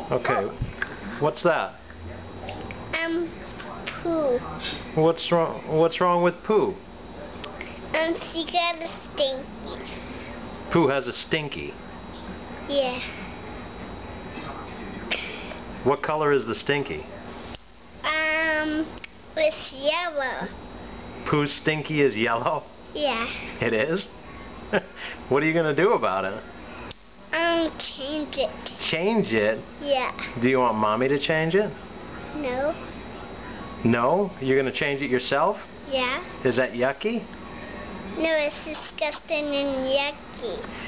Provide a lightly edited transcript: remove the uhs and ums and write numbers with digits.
Okay. What's that? Pooh. What's wrong? What's wrong with Pooh? She got a stinky. Pooh has a stinky. Yeah. What color is the stinky? It's yellow. Pooh's stinky is yellow? Yeah. It is? What are you going to do about it? Change it. Change it? Yeah. Do you want Mommy to change it? No. No? You're going to change it yourself? Yeah. Is that yucky? No, it's disgusting and yucky.